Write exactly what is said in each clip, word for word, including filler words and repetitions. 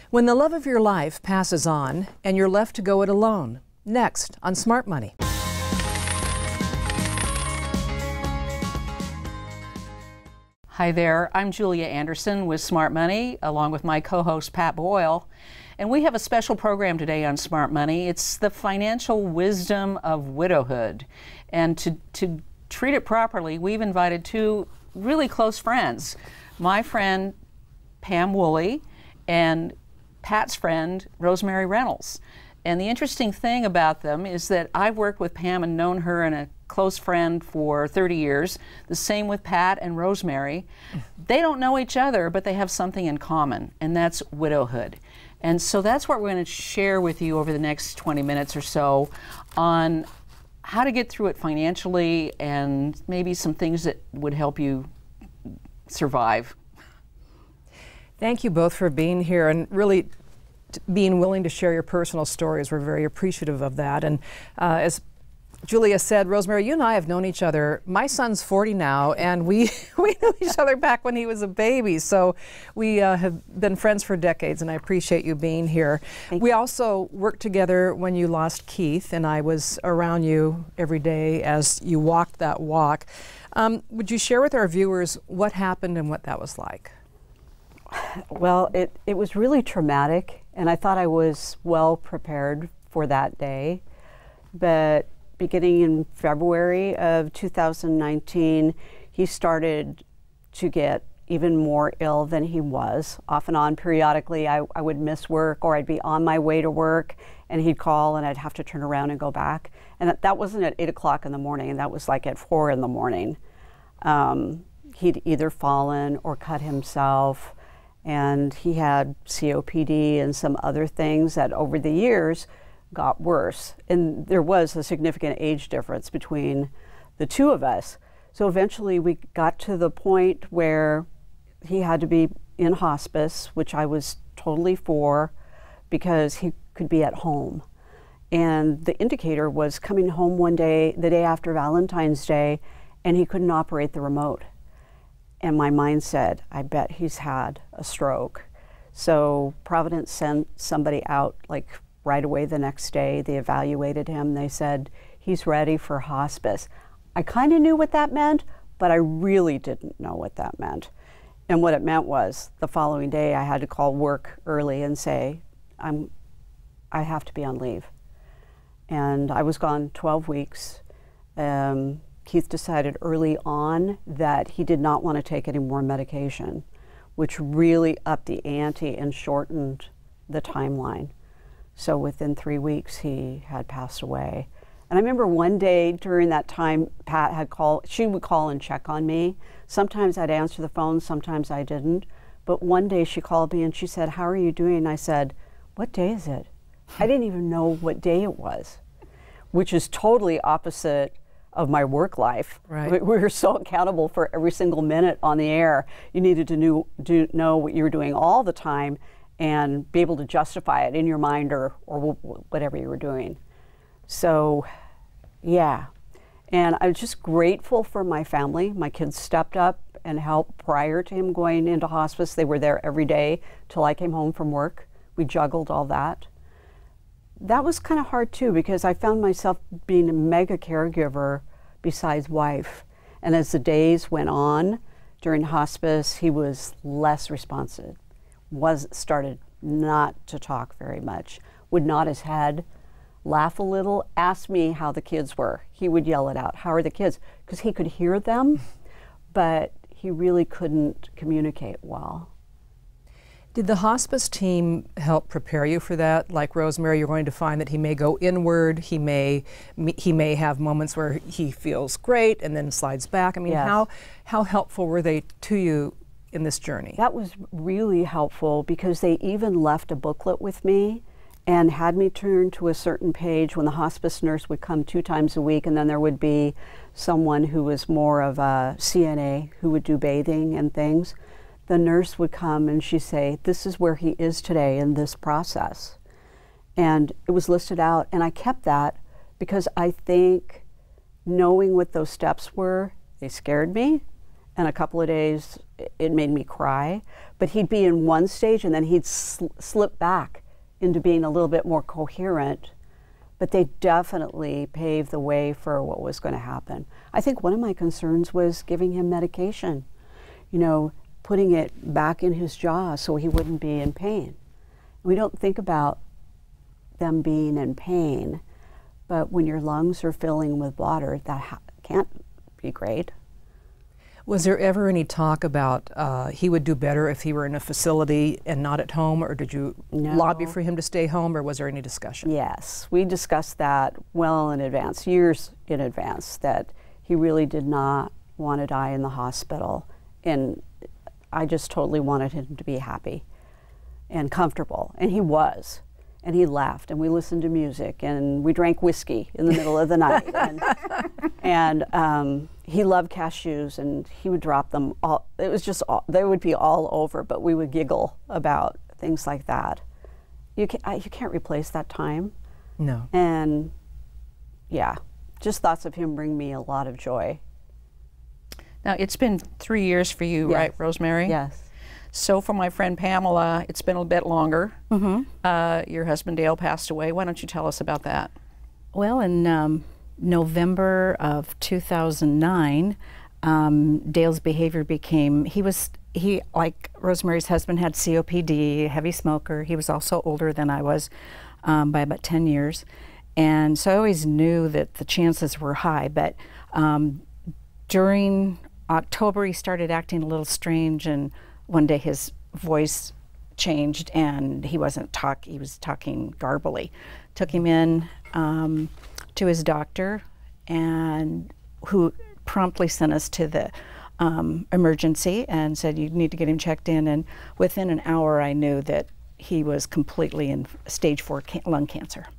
When the love of your life passes on and you're left to go it alone. Next on Smart Money. Hi there, I'm Julia Anderson with Smart Money, along with my co-host Pat Boyle. And we have a special program today on Smart Money. It's the financial wisdom of widowhood. And to, to treat it properly, we've invited two really close friends. My friend Pam Woolley and Pat's friend Rosemary Reynolds. And the interesting thing about them is that I've worked with Pam and known her and a close friend for thirty years. The same with Pat and Rosemary. They don't know each other, but they have something in common, and that's widowhood. And so that's what we're going to share with you over the next twenty minutes or so on how to get through it financially and maybe some things that would help you survive. Thank you both for being here and really being willing to share your personal stories. We're very appreciative of that. And uh, as Julia said, Rosemary, you and I have known each other. My son's forty now, and we, we knew each other back when he was a baby. So we uh, have been friends for decades, and I appreciate you being here. Thank we you. also worked together when you lost Keith, and I was around you every day as you walked that walk. Um, would you share with our viewers what happened and what that was like? Well, it, it was really traumatic, and I thought I was well prepared for that day. But beginning in February of two thousand nineteen, he started to get even more ill than he was. Off and on, periodically, I, I would miss work, or I'd be on my way to work, and he'd call, and I'd have to turn around and go back. And that, that wasn't at eight o'clock in the morning, and that was like at four in the morning. Um, he'd either fallen or cut himself. And he had C O P D and some other things that over the years got worse. And there was a significant age difference between the two of us. So eventually we got to the point where he had to be in hospice, which I was totally for, because he could be at home. And the indicator was coming home one day, the day after Valentine's Day, and he couldn't operate the remote. And my mind said, I bet he's had a stroke. So Providence sent somebody out like right away the next day. They evaluated him. They said, he's ready for hospice. I kind of knew what that meant, but I really didn't know what that meant. And what it meant was the following day I had to call work early and say, I'm, I have to be on leave. And I was gone twelve weeks. Um, Keith decided early on that he did not want to take any more medication, which really upped the ante and shortened the timeline. So within three weeks, he had passed away. And I remember one day during that time, Pat had called, she would call and check on me. Sometimes I'd answer the phone, sometimes I didn't. But one day she called me and she said, how are you doing? And I said, what day is it? I didn't even know what day it was, which is totally opposite of my work life. Right. We, we were so accountable for every single minute on the air. You needed to knew, do, know what you were doing all the time and be able to justify it in your mind or, or whatever you were doing. So, yeah. And I'm just grateful for my family. My kids stepped up and helped prior to him going into hospice. They were there every day till I came home from work. We juggled all that. That was kind of hard too, because I found myself being a mega caregiver besides wife. And as the days went on during hospice, he was less responsive, was started not to talk very much, would nod his head, laugh a little, ask me how the kids were. He would yell it out, how are the kids? Because he could hear them, but he really couldn't communicate well. Did the hospice team help prepare you for that? Like Rosemary, you're going to find that he may go inward, he may he may have moments where he feels great and then slides back. I mean, Yes. how how helpful were they to you in this journey? That was really helpful because they even left a booklet with me and had me turn to a certain page when the hospice nurse would come two times a week, and then there would be someone who was more of a C N A who would do bathing and things. The nurse would come and she'd say, this is where he is today in this process. And it was listed out, and I kept that because I think knowing what those steps were, they scared me, and a couple of days it made me cry. But he'd be in one stage and then he'd sl slip back into being a little bit more coherent. But they definitely paved the way for what was going to happen. I think one of my concerns was giving him medication, you know, putting it back in his jaw so he wouldn't be in pain. We don't think about them being in pain, but when your lungs are filling with water, that ha can't be great. Was there ever any talk about uh, he would do better if he were in a facility and not at home, or did you No. lobby for him to stay home, or was there any discussion? Yes, we discussed that well in advance, years in advance, that he really did not want to die in the hospital. And I just totally wanted him to be happy and comfortable, and he was. And he laughed, and we listened to music, and we drank whiskey in the middle of the night. And, and um, he loved cashews, and he would drop them all. It was just, all, they would be all over, but we would giggle about things like that. You, can, I, you can't replace that time. No. And yeah, just thoughts of him bring me a lot of joy. Now, it's been three years for you, Yes. right, Rosemary? Yes. So for my friend Pamela, it's been a bit longer. Mm-hmm. Uh, your husband Dale passed away. Why don't you tell us about that? Well, in um, November of two thousand nine, um, Dale's behavior became, he was, he, like Rosemary's husband, had C O P D, heavy smoker. He was also older than I was um, by about ten years. And so I always knew that the chances were high, but um, during October, he started acting a little strange, and one day his voice changed and he wasn't talk, he was talking garbly. Took him in um, to his doctor, and who promptly sent us to the um, emergency and said, you need to get him checked in. And within an hour, I knew that he was completely in stage four ca lung cancer.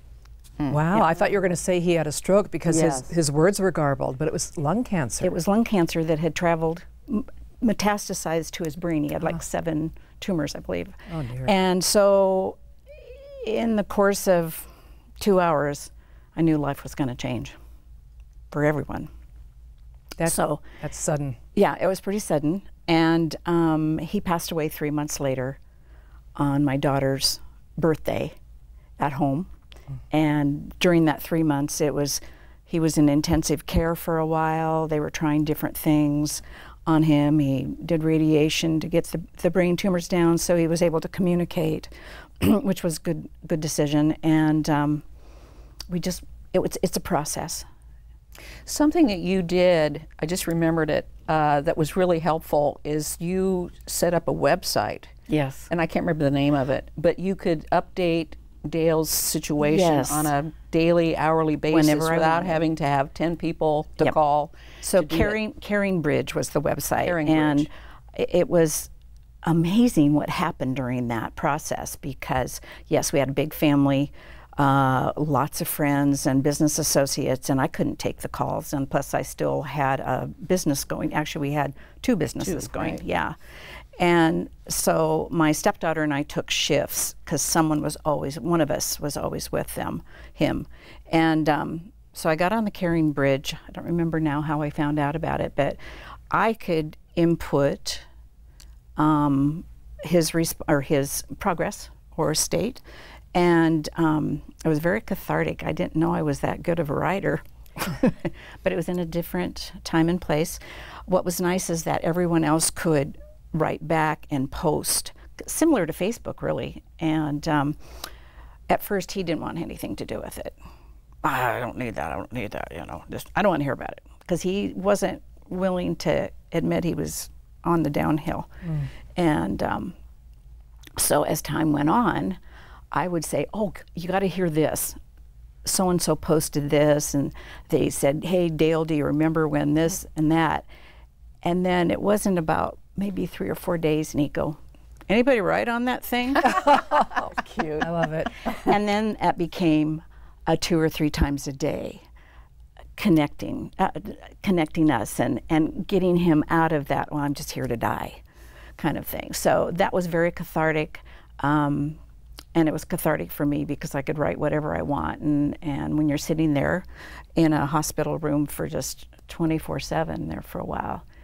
Wow, Yeah. I thought you were going to say he had a stroke because Yes. his, his words were garbled, but it was lung cancer. It was lung cancer that had traveled, m metastasized to his brain. He had like seven tumors, I believe. Oh, dear. And so in the course of two hours, I knew life was going to change for everyone. That's, so, that's sudden. yeah, it was pretty sudden. And um, he passed away three months later on my daughter's birthday at home. And during that three months, it was, he was in intensive care for a while. They were trying different things on him. He did radiation to get the, the brain tumors down, so he was able to communicate, which was good, good decision. And um, we just, it was, it's a process. Something that you did, I just remembered it, uh, that was really helpful is you set up a website. Yes. And I can't remember the name of it, but you could update Dale's situation Yes. on a daily, hourly basis Whenever I without wanted. having to have ten people to Yep. call. So to do it. Caring, Caring Bridge was the website. Caring and Bridge. i- it was amazing what happened during that process, because yes, we had a big family, uh, lots of friends and business associates, and I couldn't take the calls, and plus I still had a business going. Actually, we had two businesses Two, going, right. yeah. And so my stepdaughter and I took shifts because someone was always, one of us was always with them, him. And um, so I got on the Caring Bridge. I don't remember now how I found out about it, but I could input um, his resp or his progress or state, and um, it was very cathartic. I didn't know I was that good of a writer, but it was in a different time and place. What was nice is that everyone else could write back and post, similar to Facebook, really. And um, at first, he didn't want anything to do with it. I don't need that. I don't need that. You know, just I don't want to hear about it, because he wasn't willing to admit he was on the downhill. Mm. And um, so as time went on, I would say, "Oh, you got to hear this. So and so posted this," and they said, "Hey, Dale, do you remember when this and that?" And then it wasn't about maybe three or four days, and he'd go, "Anybody write on that thing?" Oh, cute. I love it. And then it became a two or three times a day, connecting, uh, connecting us and, and getting him out of that, well, I'm just here to die kind of thing. So that was very cathartic. Um, and it was cathartic for me because I could write whatever I want. And, and when you're sitting there in a hospital room for just twenty-four seven there for a while,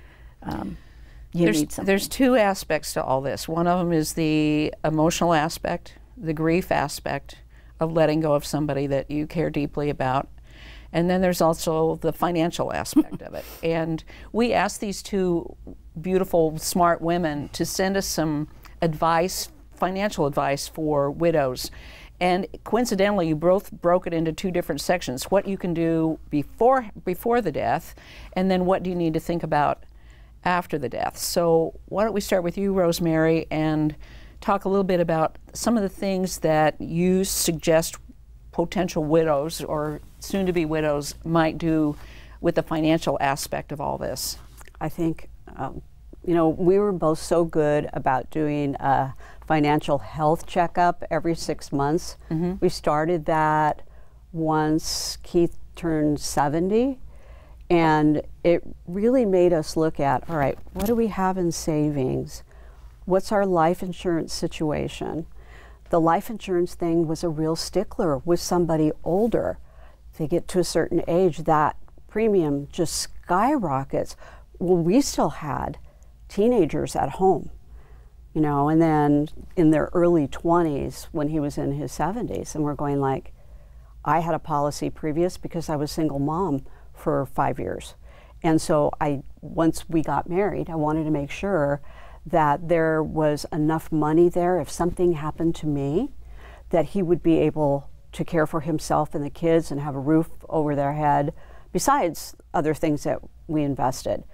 um, you there's, need something. There's two aspects to all this. One of them is the emotional aspect, the grief aspect of letting go of somebody that you care deeply about. And then there's also the financial aspect of it. And we asked these two beautiful, smart women to send us some advice, financial advice for widows. And coincidentally, you both broke it into two different sections: what you can do before before the death, and then what do you need to think about after the death. So why don't we start with you, Rosemary, and talk a little bit about some of the things that you suggest potential widows or soon-to-be widows might do with the financial aspect of all this. I think, um, you know, we were both so good about doing a financial health checkup every six months. Mm-hmm. We started that once Keith turned seventy, and it really made us look at, all right, what do we have in savings? What's our life insurance situation? The life insurance thing was a real stickler with somebody older. If they get to a certain age, that premium just skyrockets. Well, we still had teenagers at home, you know, and then in their early twenties when he was in his seventies, and we're going like, I had a policy previous because I was single mom for five years. And so I, once we got married, I wanted to make sure that there was enough money there if something happened to me, that he would be able to care for himself and the kids and have a roof over their head, besides other things that we invested.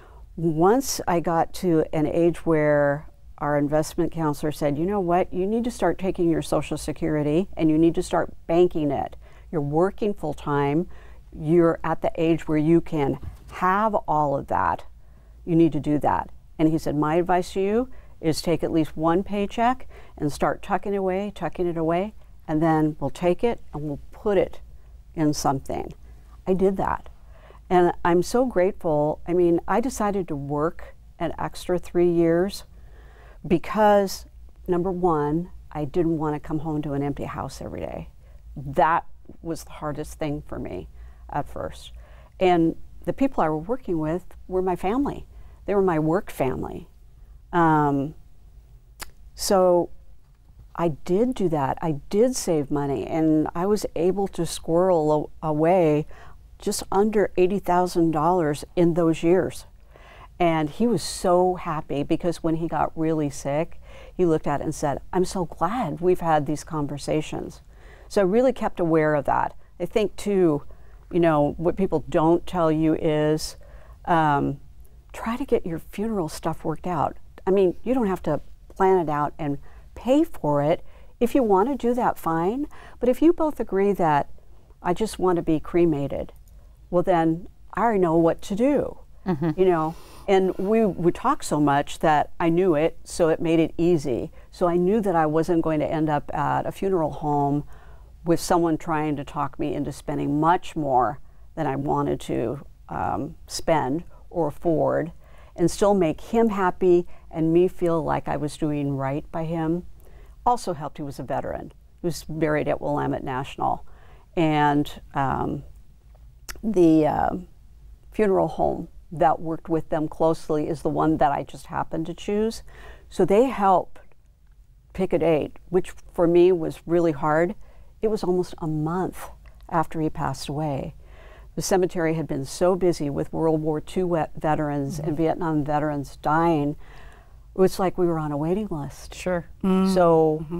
Once I got to an age where our investment counselor said, you know what, you need to start taking your Social Security and you need to start banking it. You're working full time, you're at the age where you can have all of that. You need to do that. And he said, my advice to you is take at least one paycheck and start tucking it away, tucking it away, and then we'll take it and we'll put it in something. I did that. And I'm so grateful. I mean, I decided to work an extra three years because, number one, I didn't want to come home to an empty house every day. That was the hardest thing for me at first. And the people I was working with were my family. They were my work family. Um, so I did do that. I did save money, and I was able to squirrel a- away just under eighty thousand dollars in those years. And he was so happy because when he got really sick, he looked at it and said, I'm so glad we've had these conversations. So I really kept aware of that. I think too, you know, what people don't tell you is, um, try to get your funeral stuff worked out. I mean, you don't have to plan it out and pay for it. If you want to do that, fine. But if you both agree that I just want to be cremated, well then I already know what to do, mm-hmm. you know. And we would talk so much that I knew it, so it made it easy. So I knew that I wasn't going to end up at a funeral home with someone trying to talk me into spending much more than I wanted to um, spend or afford, and still make him happy and me feel like I was doing right by him. Also helped, he was a veteran. He was buried at Willamette National. And um, the uh, funeral home that worked with them closely is the one that I just happened to choose. So they helped pick a date, which for me was really hard. It was almost a month after he passed away. The cemetery had been so busy with World War Two veterans mm-hmm. and Vietnam veterans dying. It was like we were on a waiting list. Sure. Mm-hmm. So, mm-hmm.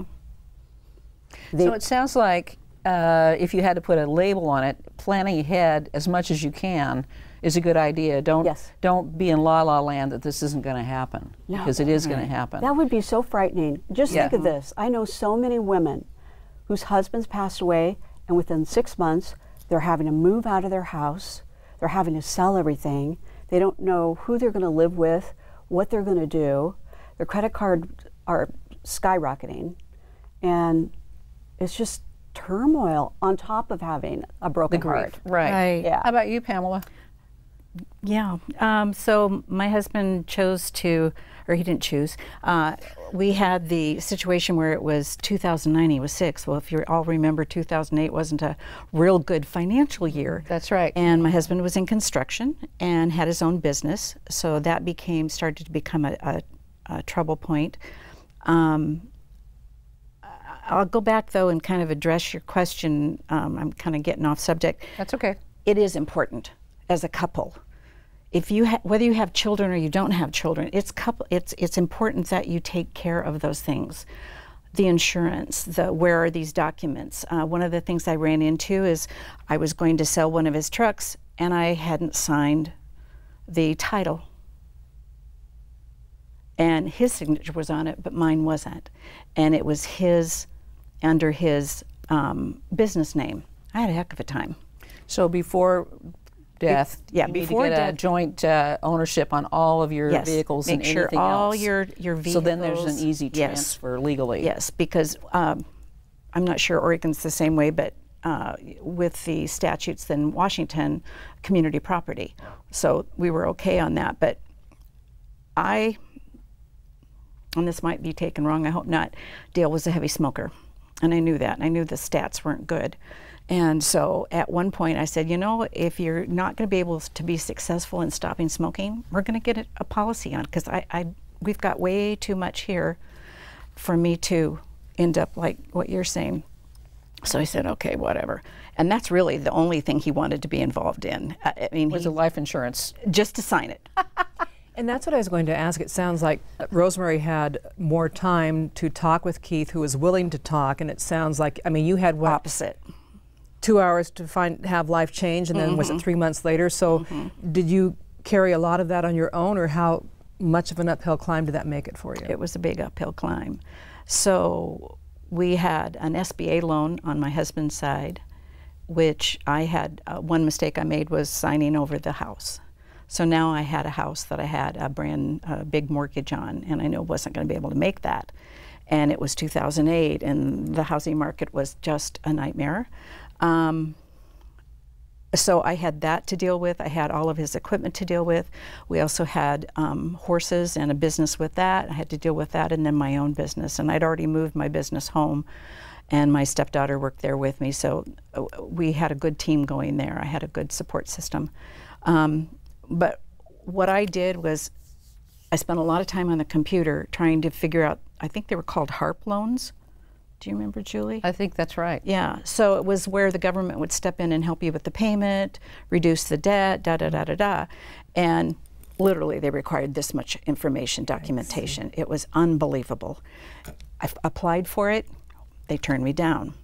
they, so it sounds like uh, if you had to put a label on it, planning ahead as much as you can is a good idea. Don't yes. don't be in la la land that this isn't going to happen, no. because it is right. going to happen. That would be so frightening. Just yeah. think of this. I know so many women whose husbands passed away, and within six months, they're having to move out of their house. They're having to sell everything. They don't know who they're going to live with, what they're going to do. Their credit cards are skyrocketing. And it's just turmoil on top of having a broken the grief. heart. Right. Right. Yeah. How about you, Pamela? Yeah. Um, so my husband chose to, or he didn't choose. Uh, we had the situation where it was two thousand nine, he was six. Well, if you all remember, two thousand eight wasn't a real good financial year. That's right. And my husband was in construction and had his own business. So that became, started to become a, a, a trouble point. Um, I'll go back though and kind of address your question. Um, I'm kind of getting off subject. That's okay. It is important as a couple. If you ha whether you have children or you don't have children, it's couple. It's it's important that you take care of those things. The insurance, the where are these documents? Uh, one of the things I ran into is I was going to sell one of his trucks and I hadn't signed the title. And his signature was on it, but mine wasn't. And it was his, under his um, business name. I had a heck of a time. So before death, yeah, you before need to get death, a joint uh, ownership on all of your yes, vehicles make and sure anything all else. your your vehicles. So then there's an easy yes, transfer legally. Yes, because um, I'm not sure Oregon's the same way, but uh, with the statutes in Washington, community property. So we were okay on that, but I, and this might be taken wrong, I hope not, Dale was a heavy smoker, and I knew that, and I knew the stats weren't good. And so at one point I said, you know, if you're not going to be able to be successful in stopping smoking, we're going to get a, a policy on, because I, I, we've got way too much here for me to end up like what you're saying. So I said, okay, whatever. And that's really the only thing he wanted to be involved in. I, I mean, Was he, it life insurance? just to sign it. And that's what I was going to ask. It sounds like Rosemary had more time to talk with Keith, who was willing to talk, and it sounds like, I mean, you had what? Opposite. Two hours to find have life change, and then mm-hmm. was it three months later? So mm-hmm. did you carry a lot of that on your own, or how much of an uphill climb did that make it for you? It was a big uphill climb. So we had an S B A loan on my husband's side, which I had, uh, one mistake I made was signing over the house. So now I had a house that I had a brand uh, big mortgage on, and I knew I wasn't going to be able to make that. And it was two thousand eight, and the housing market was just a nightmare. Um, so I had that to deal with. I had all of his equipment to deal with. We also had um, horses and a business with that. I had to deal with that, and then my own business. And I'd already moved my business home, and my stepdaughter worked there with me. So uh, we had a good team going there. I had a good support system. Um, but what I did was I spent a lot of time on the computer trying to figure out, I think they were called HARP loans. Do you remember, Julie? I think that's right. Yeah, so it was where the government would step in and help you with the payment, reduce the debt, da da da da da. And literally they required this much information, documentation. It was unbelievable. I applied for it, they turned me down.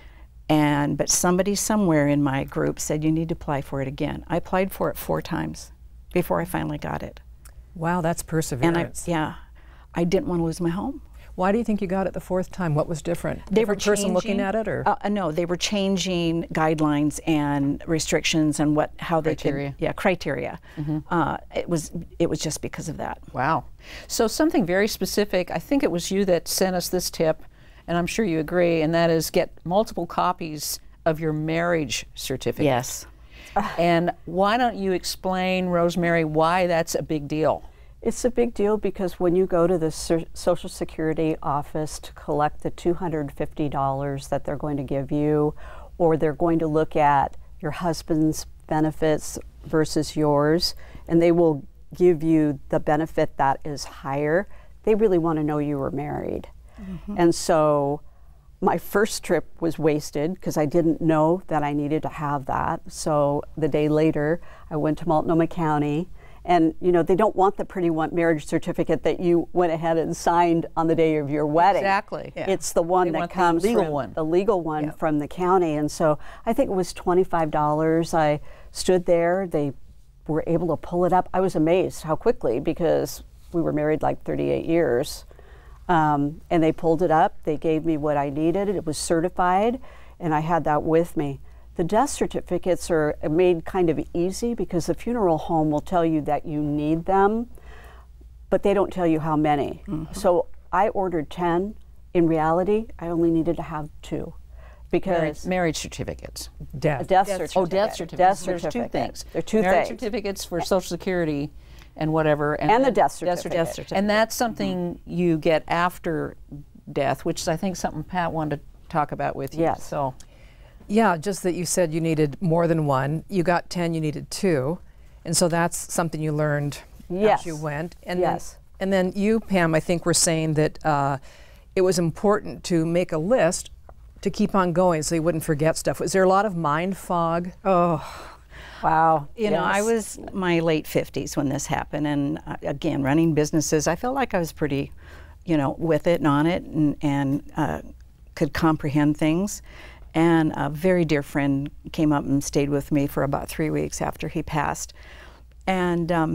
And, but somebody somewhere in my group said, you need to apply for it again. I applied for it four times before I finally got it. Wow, that's perseverance. And I, yeah, I didn't want to lose my home. Why do you think you got it the fourth time? What was different? They Different were person changing, looking at it, or uh, no? They were changing guidelines and restrictions and what how Criteria. they could yeah criteria. Mm-hmm. uh, it was it was just because of that. Wow. So something very specific. I think it was you that sent us this tip, and I'm sure you agree. And that is get multiple copies of your marriage certificate. Yes. And why don't you explain, Rosemary, why that's a big deal? It's a big deal because when you go to the Social Security office to collect the two hundred fifty dollars that they're going to give you, or they're going to look at your husband's benefits versus yours, and they will give you the benefit that is higher, they really want to know you were married. Mm-hmm. And so my first trip was wasted because I didn't know that I needed to have that. So the day later, I went to Multnomah County. And you know, they don't want the pretty one marriage certificate that you went ahead and signed on the day of your wedding. Exactly. Yeah. It's the one they that want comes the legal from one. the legal one Yep. from the county. And so I think it was twenty-five dollars. I stood there. They were able to pull it up. I was amazed how quickly, because we were married like thirty-eight years. Um, and they pulled it up. They gave me what I needed. It was certified, and I had that with me. The death certificates are made kind of easy because the funeral home will tell you that you need them, but they don't tell you how many. Mm-hmm. So I ordered ten. In reality, I only needed to have two. because Marriage certificates. Death. a death Oh, certificate. death certificates. Death There's two certificate. things. There are two Marriage things. certificates for Social Security and whatever. And the then death certificate. Death certificate. And that's something you get after death, which is, I think, something Pat wanted to talk about with you. Yes. So, Yeah, just that you said you needed more than one. You got ten, you needed two. And so that's something you learned Yes. as you went. And Yes. Then, and then you, Pam, I think were saying that uh, it was important to make a list to keep on going so you wouldn't forget stuff. Was there a lot of mind fog? Oh, Wow. you know, I Yes. was my late fifties when this happened, and uh, again, running businesses, I felt like I was pretty, you know, with it and on it, and, and uh, could comprehend things. And a very dear friend came up and stayed with me for about three weeks after he passed. And um,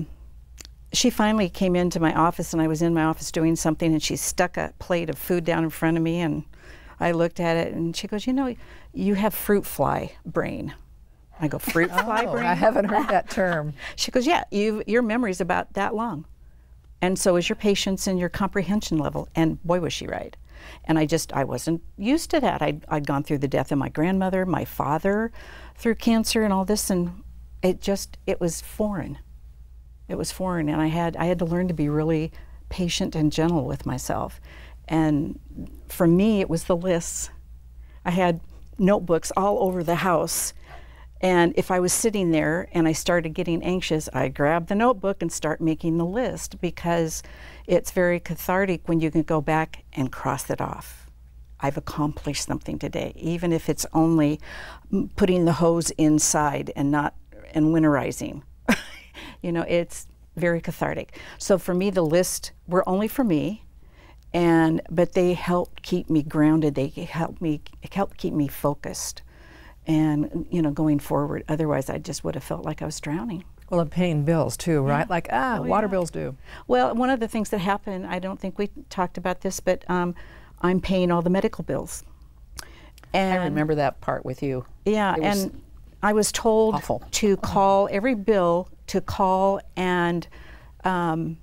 she finally came into my office, and I was in my office doing something, and she stuck a plate of food down in front of me, and I looked at it, and she goes, "You know, you have fruit fly brain." I go, "Fruit fly Oh, brain?" I haven't heard that term. She goes, "Yeah, you your memory's about that long, and so is your patience and your comprehension level." And boy, was she right. And I just I wasn't used to that. I'd, I'd gone through the death of my grandmother, my father, through cancer and all this, and it just it was foreign. It was foreign, and I had I had to learn to be really patient and gentle with myself. And for me, it was the lists. I had notebooks all over the house. And if I was sitting there and I started getting anxious, I grabbed the notebook and start making the list, because it's very cathartic when you can go back and cross it off. I've accomplished something today, even if it's only m- putting the hose inside and not and winterizing. You know, it's very cathartic. So for me, the lists were only for me, and but they helped keep me grounded. They helped me helped keep me focused. And, you know, going forward, otherwise I just would have felt like I was drowning. Well, and paying bills too, right? Like, ah, Oh, water yeah. bills due. Well, one of the things that happened, I don't think we talked about this, but um, I'm paying all the medical bills. And I remember that part with you. Yeah, It was and I was told awful. to call every bill, to call and um,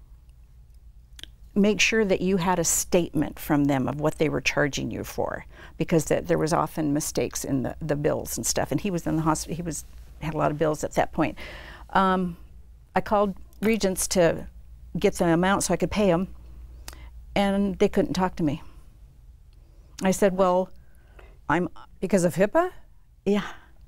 make sure that you had a statement from them of what they were charging you for, because th- there was often mistakes in the, the bills and stuff. And he was in the hospital. He was had a lot of bills at that point. Um, I called Regents to get the amount so I could pay them, and they couldn't talk to me. I said, "Well, I'm Because of HIPAA? yeah."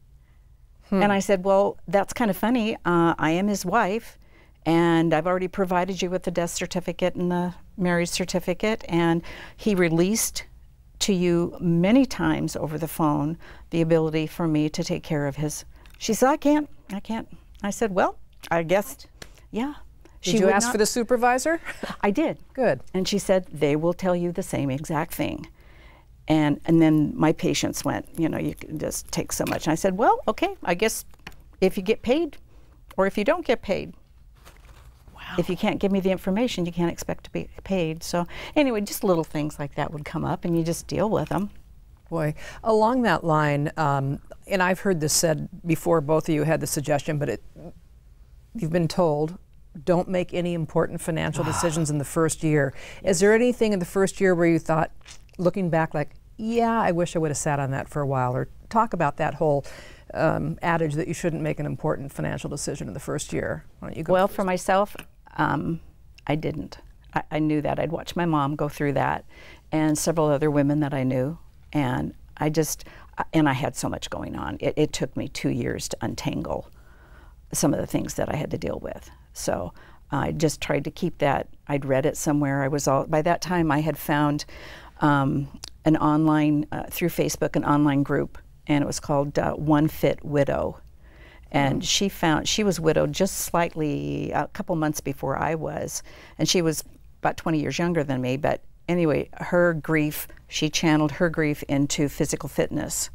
And I said, "Well, that's kind of funny. Uh, I am his wife, and I've already provided you with the death certificate and the marriage certificate, and he released to you many times over the phone the ability for me to take care of his." She said, "I can't, I can't." I said, "Well, I guess, yeah." Did you ask for the supervisor? I did. Good. And she said, "They will tell you the same exact thing." And and then my patience went, you know, you can just take so much. And I said, "Well, okay, I guess if you get paid or if you don't get paid. Wow. If you can't give me the information, you can't expect to be paid." So anyway, just little things like that would come up, and you just deal with them. Boy, along that line, um, and I've heard this said before, both of you had the suggestion, but it, you've been told, don't make any important financial decisions in the first year. Is there anything in the first year where you thought, looking back, like, yeah, I wish I would have sat on that for a while? Or talk about that whole um, adage that you shouldn't make an important financial decision in the first year. Why don't you go Well, first? for myself, um, I didn't. I, I knew that. I'd watched my mom go through that, and several other women that I knew, and I just, and I had so much going on. It, it took me two years to untangle some of the things that I had to deal with. So I just tried to keep that. I'd read it somewhere. I was all, by that time I had found um, an online, uh, through Facebook, an online group, and it was called uh, One Fit Widow. And she found, she was widowed just slightly, a couple months before I was, and she was about twenty years younger than me, but anyway, her grief, she channeled her grief into physical fitness.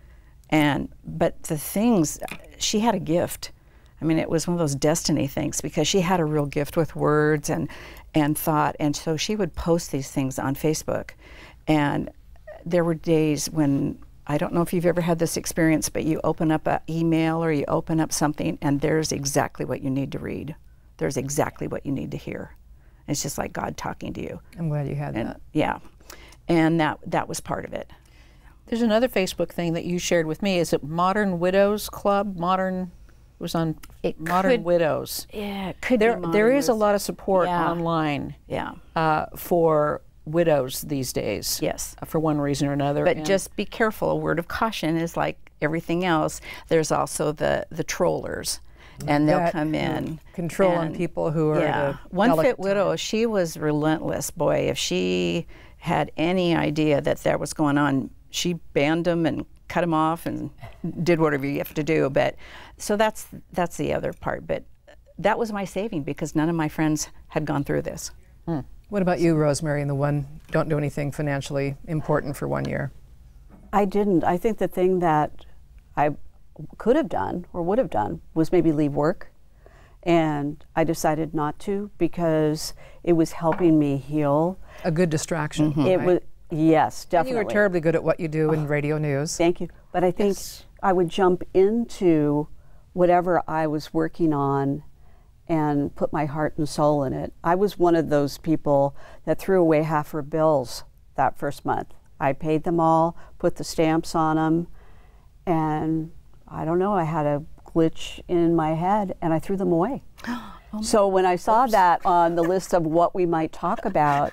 And, but the things, she had a gift. I mean, it was one of those destiny things, because she had a real gift with words and, and thought. And so she would post these things on Facebook. And there were days when, I don't know if you've ever had this experience, but you open up an email or you open up something and there's exactly what you need to read. There's exactly what you need to hear. It's just like God talking to you. I'm glad you had And that. yeah, and that that was part of it. There's another Facebook thing that you shared with me. Is it Modern Widows Club? Modern, it was on It Modern could- Widows. Yeah, it could There, be there Modern is a Widows. lot of support Yeah. online Yeah. uh, for widows these days. Yes. uh, for one reason or another. But And just be careful. A word of caution is like everything else. There's also the the trollers, and they'll That- come in controlling and- people who are Yeah, at a one delicate fit widow. She was relentless. Boy, if she had any idea that that was going on, she banned them and cut them off and did whatever you have to do. But so that's that's the other part. But that was my saving because none of my friends had gone through this. What about you, Rosemary, and the one don't do anything financially important for one year? I didn't. I think the thing that I could have done or would have done was maybe leave work. And I decided not to because it was helping me heal. A good distraction. It right? was, yes, And definitely. you were terribly good at what you do in radio news. Thank you. But I think Yes. I would jump into whatever I was working on and put my heart and soul in it. I was one of those people that threw away half her bills that first month. I paid them all, put the stamps on them, and I don't know, I had a glitch in my head and I threw them away. So when I saw that on the list of what we might talk about,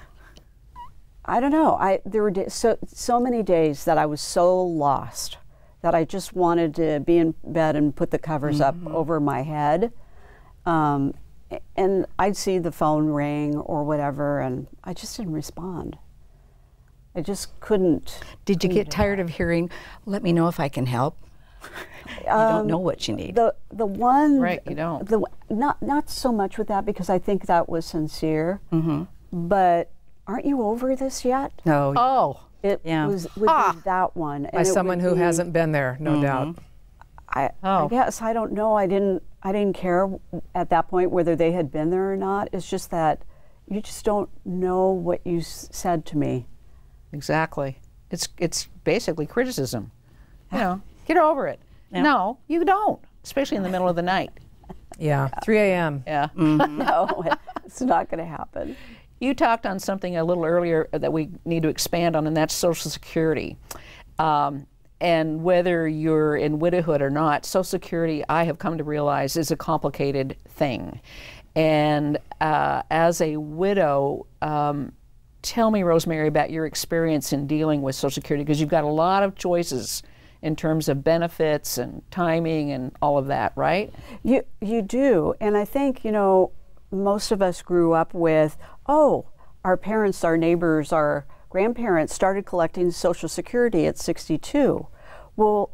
I don't know. I there were da- so so many days that I was so lost that I just wanted to be in bed and put the covers up over my head. Um, a- and I'd see the phone ring or whatever, and I just didn't respond. I just couldn't. Did you get tired of hearing, let me know if I can help? You don't know what you need. The the one Right, you don't. The not not so much with that because I think that was sincere. But aren't you over this yet? No. Oh, It Yeah. was would Ah. be that one. And By it someone would who be- hasn't been there, no doubt. I, Oh. I guess I don't know. I didn't. I didn't care at that point whether they had been there or not. It's just that you just don't know what you s- said to me. exactly. It's it's basically criticism. You know, get over it. No, you don't, especially in the middle of the night. Yeah, three a m Yeah. No, it's not going to happen. You talked on something a little earlier that we need to expand on, and that's Social Security. Um, and whether you're in widowhood or not, Social Security, I have come to realize, is a complicated thing. And uh, as a widow, um, tell me, Rosemary, about your experience in dealing with Social Security, because you've got a lot of choices in terms of benefits and timing and all of that, right? You you do, and I think you know most of us grew up with, oh, our parents, our neighbors, our grandparents started collecting Social Security at sixty-two. Well,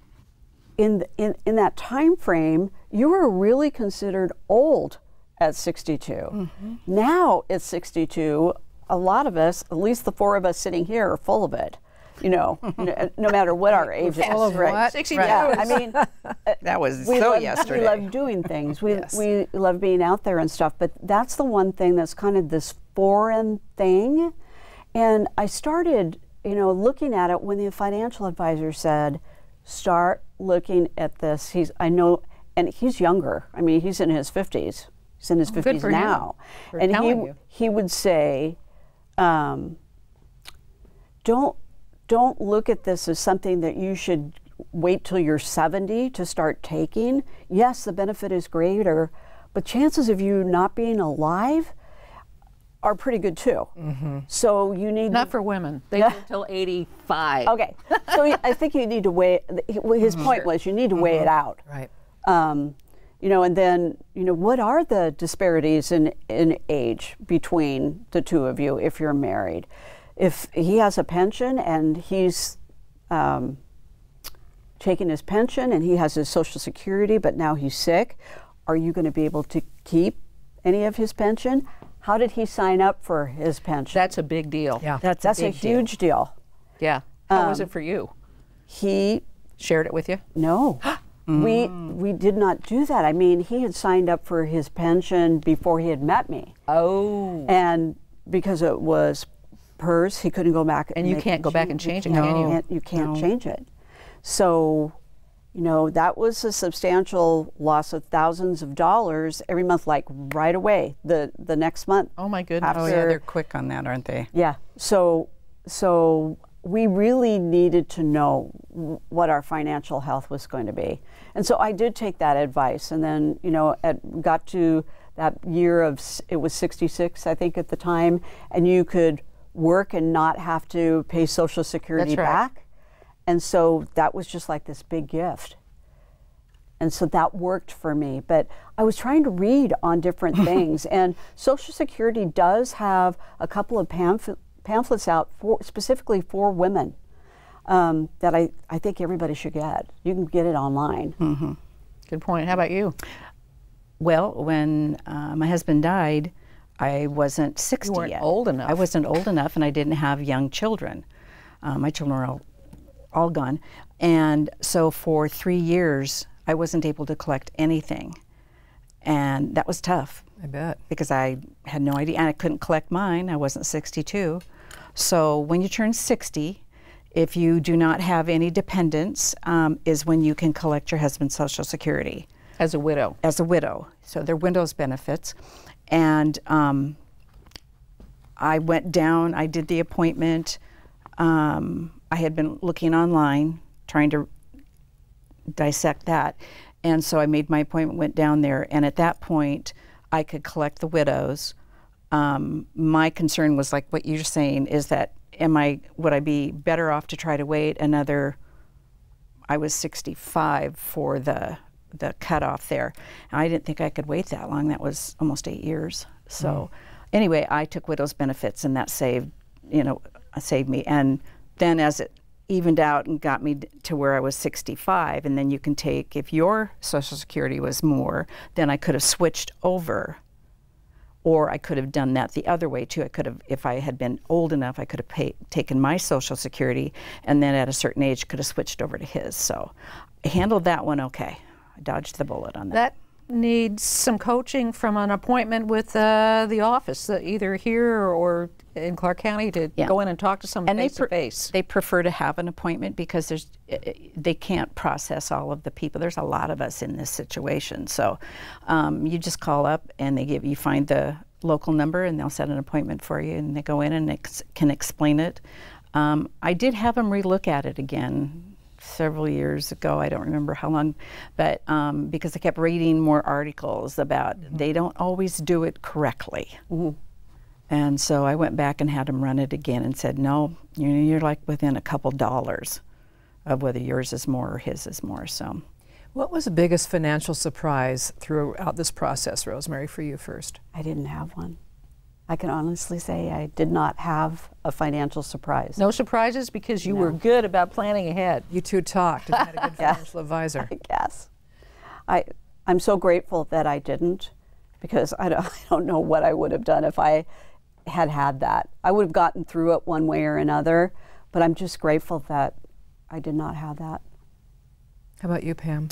in in in that time frame, you were really considered old at sixty-two. Now at sixty-two, a lot of us, at least the four of us sitting here, are full of it. You know, no, no matter what our age is. full of right? what? sixty-two. Yeah, I mean, That was we so love, yesterday. We love doing things. We Yes. we love being out there and stuff. But that's the one thing that's kind of this foreign thing. And I started, you know, looking at it when the financial advisor said, "Start looking at this." He's I know, and he's younger. I mean, he's in his fifties. He's in his fifties for him now, for and he telling you. he would say, um, "Don't." Don't look at this as something that you should wait till you're seventy to start taking. Yes, the benefit is greater, but chances of you not being alive are pretty good too. So you need Not to, for women. They live until eighty-five. okay. So he- I think you need to weigh. His point was you need to weigh it out. Right. Um, you know, and then you know what are the disparities in in age between the two of you if you're married? If he has a pension and he's um, taking his pension and he has his Social Security, but now he's sick, are you going to be able to keep any of his pension? How did he sign up for his pension? That's a big deal. Yeah. That's, That's a, big deal. huge deal. Yeah. How was it for you? He Shared it with you? no. We we did not do that. I mean, he had signed up for his pension before he had met me, Oh. and because it was P E R S, he couldn't go back. And you make can't a go back and change it, You can you? can't, you can't change it. So, you know, that was a substantial loss of thousands of dollars every month, like right away. The the next month. Oh my goodness. Oh, yeah, they're quick on that, aren't they? Yeah. So so we really needed to know w- what our financial health was going to be. And so I did take that advice, and then, you know, at, got to that year of, s- it was sixty-six, I think, at the time, and you could work and not have to pay Social Security That's right. back. And so that was just like this big gift. And so that worked for me. But I was trying to read on different things, and Social Security does have a couple of pamphlet, pamphlets out for specifically for women um, that I, I think everybody should get. You can get it online. Mm-hmm. Good point. How about you? Well, when uh, my husband died, I wasn't sixty You weren't yet. old enough. I wasn't old enough, and I didn't have young children. Uh, my children were all, all gone. And so for three years, I wasn't able to collect anything. And that was tough. I bet. Because I had no idea, and I couldn't collect mine. I wasn't sixty-two. So when you turn sixty, if you do not have any dependents, um, is when you can collect your husband's Social Security. As a widow. As a widow. So they're widow's benefits. And um, I went down, I did the appointment. Um, I had been looking online, trying to dissect that. And so I made my appointment, went down there, and at that point, I could collect the widows. Um, my concern was like what you're saying, is that am I, would I be better off to try to wait another, I was sixty-five for the the cutoff there. And I didn't think I could wait that long. That was almost eight years. So mm. anyway, I took widow's benefits, and that saved, you know, saved me. And then as it evened out and got me to where I was sixty-five, and then you can take, if your Social Security was more, then I could have switched over, or I could have done that the other way too. I could have, if I had been old enough, I could have paid, taken my Social Security, and then at a certain age could have switched over to his. So I handled that one okay. I dodged the bullet on that. That needs some coaching from an appointment with uh, the office, uh, either here or in Clark County, to Yeah. go in and talk to someone And face they to face. They prefer to have an appointment because there's, uh, they can't process all of the people. There's a lot of us in this situation. So um, you just call up, and they give you find the local number, and they'll set an appointment for you, and they go in and ex can explain it. Um, I did have them relook at it again several years ago. I don't remember how long, but um, because I kept reading more articles about mm-hmm. they don't always do it correctly. Mm-hmm. And so I went back and had them run it again and said, no, you know, you're like within a couple dollars of whether yours is more or his is more. So, what was the biggest financial surprise throughout this process, Rosemary, for you first? I didn't have one. I can honestly say I did not have a financial surprise. No surprises, because you No. were good about planning ahead. You two talked and had a good Yeah. financial advisor. I guess. I, I'm so grateful that I didn't, because I don't, I don't know what I would have done if I had had that. I would have gotten through it one way or another, but I'm just grateful that I did not have that. How about you, Pam?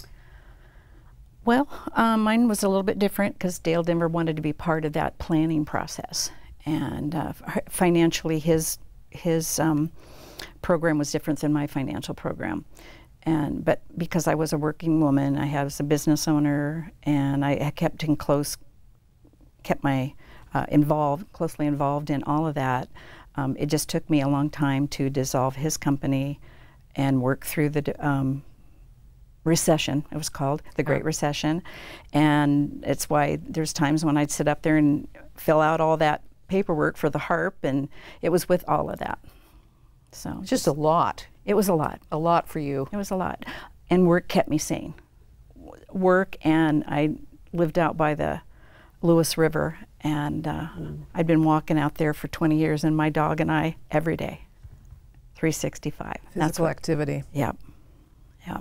well, um, mine was a little bit different because Dale Denver wanted to be part of that planning process, and uh, f- financially, his his um, program was different than my financial program. And but because I was a working woman, I was a business owner, and I, I kept in close, kept my uh, involved, closely involved in all of that. Um, it just took me a long time to dissolve his company and work through the um, recession, it was called, the Great Recession. And it's why there's times when I'd sit up there and fill out all that paperwork for the HARP, and it was with all of that. So It's just a lot, it was a lot. a lot for you. It was a lot. And work kept me sane. W- Work, and I lived out by the Lewis River, and uh, mm. I'd been walking out there for twenty years, and my dog and I, every day, three sixty-five. Physical activity. Yep, yep.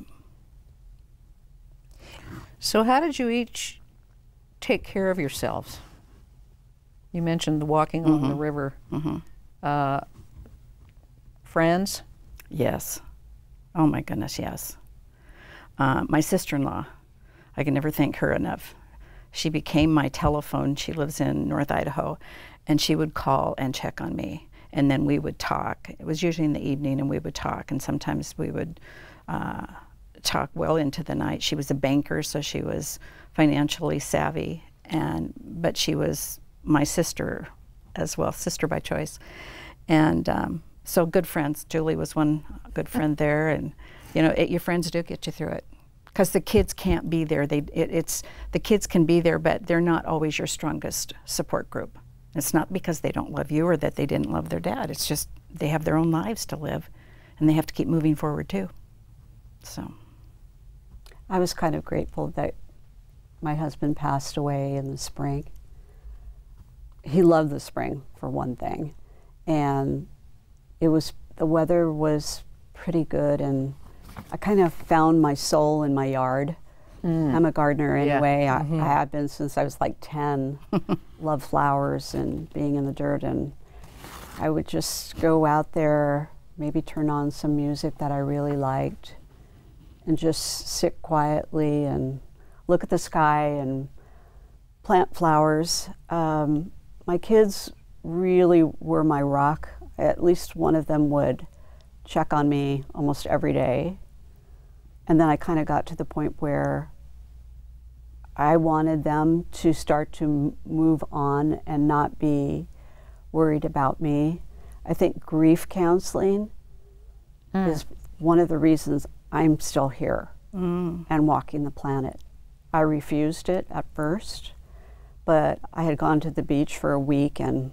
So how did you each take care of yourselves? You mentioned the walking along Mhm. the river. Mm-hmm. Uh, friends? Yes. Oh my goodness, yes. Uh, my sister-in-law, I can never thank her enough. She became my telephone. She lives in North Idaho, and she would call and check on me, and then we would talk. It was usually in the evening, and we would talk, and sometimes we would uh, talk well into the night. She was a banker, so she was financially savvy, and but she was my sister as well, sister by choice. And um, So good friends. Julie was one good friend there, and you know, it, your friends do get you through it. Because the kids can't be there. They, it, it's the kids can be there, but they're not always your strongest support group. It's not because they don't love you or that they didn't love their dad. It's just they have their own lives to live, and they have to keep moving forward too. So, I was kind of grateful that my husband passed away in the spring. He loved the spring, for one thing, and it was the weather was pretty good, and I kind of found my soul in my yard. Mm. I'm a gardener anyway. Yeah. I, mm-hmm. I have been since I was like ten. Love flowers and being in the dirt, and I would just go out there, maybe turn on some music that I really liked, and just sit quietly and look at the sky and plant flowers. Um, my kids really were my rock. At least one of them would check on me almost every day. And then I kind of got to the point where I wanted them to start to m- move on and not be worried about me. I think grief counseling mm. is one of the reasons I'm still here mm. and walking the planet. I refused it at first, but I had gone to the beach for a week and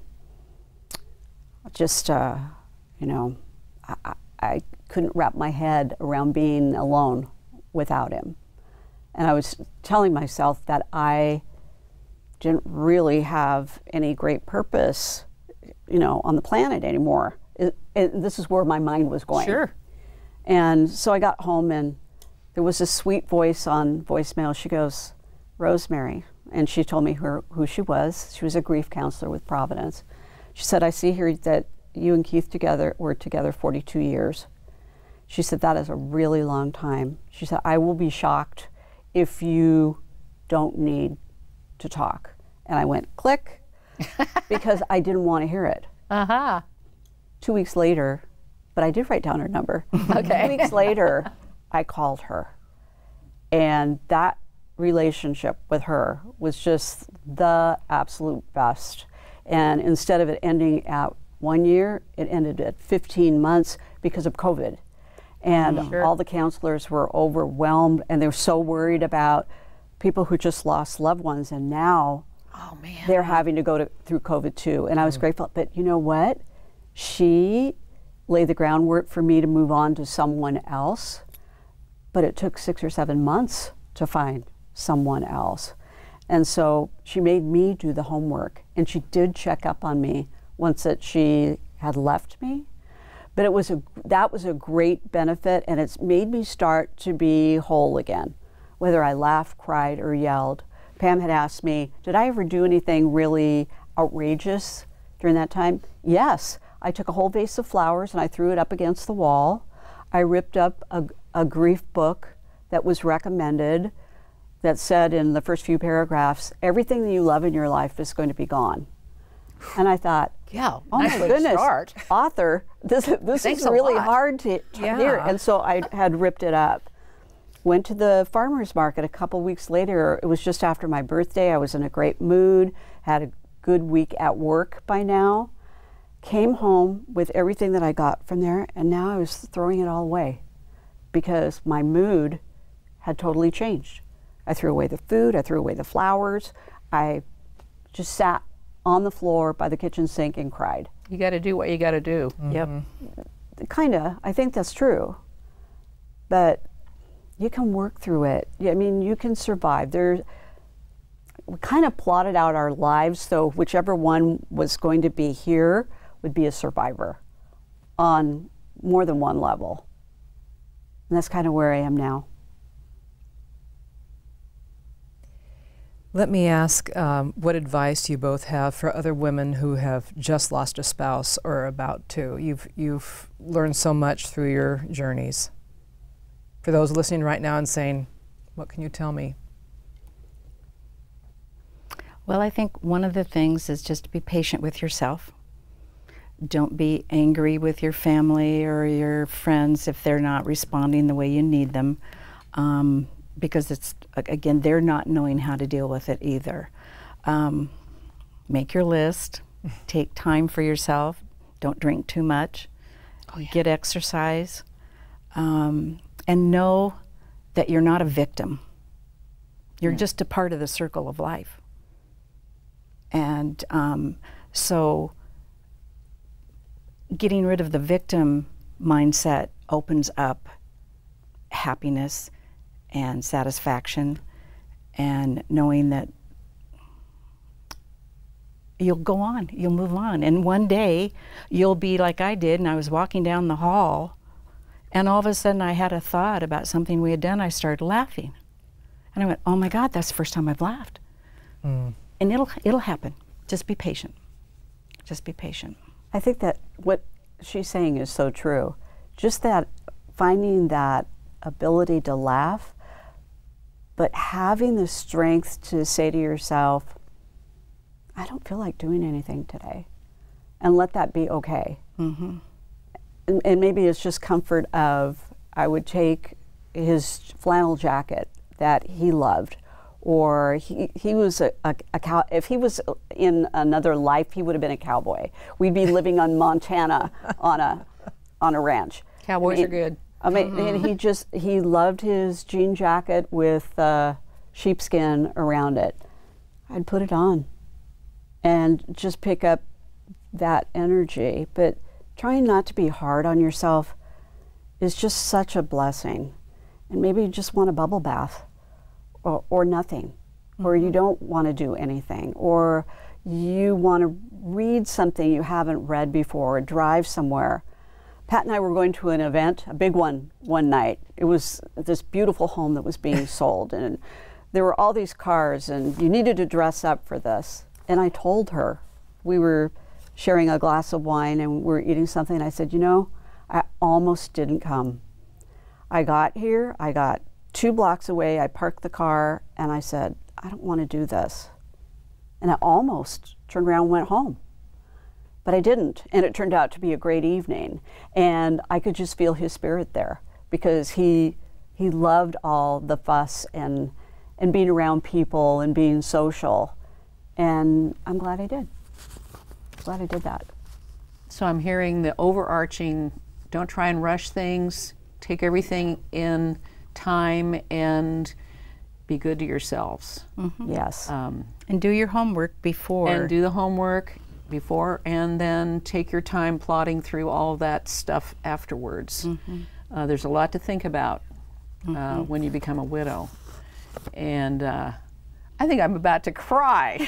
just, uh, you know, I, I couldn't wrap my head around being alone without him. And I was telling myself that I didn't really have any great purpose, you know, on the planet anymore. It, it, this is where my mind was going. Sure. And so I got home, and there was a sweet voice on voicemail. She goes, Rosemary. And she told me her, who she was. She was a grief counselor with Providence. She said, I see here that you and Keith together were together forty-two years. She said, that is a really long time. She said, I will be shocked if you don't need to talk. And I went, click, because I didn't want to hear it. Uh-huh. Two weeks later, but I did write down her number. Okay. Two weeks later, I called her. And that relationship with her was just the absolute best. And instead of it ending at one year, it ended at fifteen months because of COVID. And mm, sure. all the counselors were overwhelmed, and they were so worried about people who just lost loved ones, and now oh, man. they're having to go to, through COVID too. And I was mm. grateful, but you know what? She laid the groundwork for me to move on to someone else, but it took six or seven months to find someone else. And so she made me do the homework, and she did check up on me once that she had left me. But it was a, that was a great benefit, and it's made me start to be whole again, whether I laughed, cried, or yelled. Pam had asked me, did I ever do anything really outrageous during that time? Yes. I took a whole vase of flowers and I threw it up against the wall. I ripped up a, a grief book that was recommended that said in the first few paragraphs, everything that you love in your life is going to be gone. And I thought, yeah, oh nice my goodness, start. author, this, this is really hard to, to yeah. hear. And so I had ripped it up. Went to the farmer's market a couple weeks later. It was just after my birthday. I was in a great mood, had a good week at work by now. Came home with everything that I got from there, and now I was throwing it all away because my mood had totally changed. I threw away the food, I threw away the flowers. I just sat on the floor by the kitchen sink and cried. You got to do what you got to do. Mm-hmm. Yep. Kinda, I think that's true. But you can work through it. I mean, you can survive. There's, we kind of plotted out our lives, so whichever one was going to be here would be a survivor on more than one level. And that's kind of where I am now. Let me ask, um, what advice you both have for other women who have just lost a spouse or are about to? You've, you've learned so much through your journeys. For those listening right now and saying, what can you tell me? Well, I think one of the things is just to be patient with yourself. Don't be angry with your family or your friends if they're not responding the way you need them. Um, because it's, again, they're not knowing how to deal with it either. Um, make your list, take time for yourself, don't drink too much, Oh, yeah. Get exercise, um, and know that you're not a victim. You're mm. just a part of the circle of life. And um, so getting rid of the victim mindset opens up happiness and satisfaction, and knowing that you'll go on, you'll move on. And one day you'll be like I did, and I was walking down the hall, and all of a sudden I had a thought about something we had done. I started laughing. And I went, oh my God, that's the first time I've laughed. Mm. And it'll, it'll happen. Just be patient. Just be patient. I think that what she's saying is so true. Just that finding that ability to laugh, but having the strength to say to yourself, I don't feel like doing anything today, and let that be okay. Mm-hmm. and, and maybe it's just comfort of, I would take his flannel jacket that he loved, or he, he was a, a, a cow. If he was in another life, he would have been a cowboy. We'd be living on Montana on a on a ranch. Cowboys I mean, are good. I mean, mm-hmm. and he just he loved his jean jacket with uh, sheepskin around it. I'd put it on and just pick up that energy. But trying not to be hard on yourself is just such a blessing. And maybe you just want a bubble bath, or, or nothing, mm-hmm. or you don't want to do anything, or you want to read something you haven't read before, or drive somewhere. Pat and I were going to an event, a big one, one night. It was this beautiful home that was being sold, and there were all these cars, and you needed to dress up for this. And I told her, we were sharing a glass of wine and we were eating something, and I said, you know, I almost didn't come. I got here, I got two blocks away, I parked the car, and I said, I don't want to do this. And I almost turned around and went home. But I didn't, and it turned out to be a great evening. And I could just feel his spirit there, because he he loved all the fuss and and being around people and being social. And I'm glad I did. Glad I did that. So I'm hearing the overarching, don't try and rush things, take everything in time, and be good to yourselves. Mm-hmm. Yes. Um, and do your homework before. And do the homework before, and then take your time plotting through all of that stuff afterwards. Mm-hmm. Uh, there's a lot to think about uh, mm-hmm. when you become a widow. And uh, I think I'm about to cry.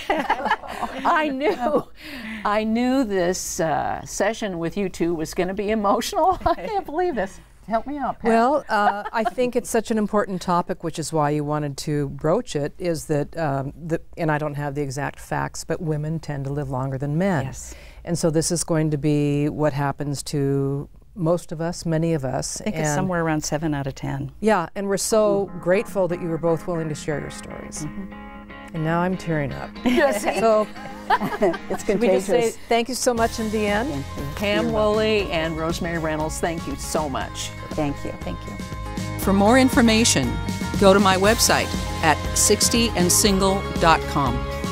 I knew, I knew this uh, session with you two was going to be emotional. I can't believe this. Help me out, Pat. Well, uh, I think it's such an important topic, which is why you wanted to broach it, is that, um, the, and I don't have the exact facts, but women tend to live longer than men. Yes. And so this is going to be what happens to most of us, many of us. I think and it's somewhere around seven out of ten. Yeah, and we're so grateful that you were both willing to share your stories. Mm-hmm. And now I'm tearing up. Yes. So it's should we just say contagious. thank you so much in the end? Pam Woolley and Rosemary Reynolds, thank you so much. Thank you. Thank you. For more information, go to my website at sixty and single dot com.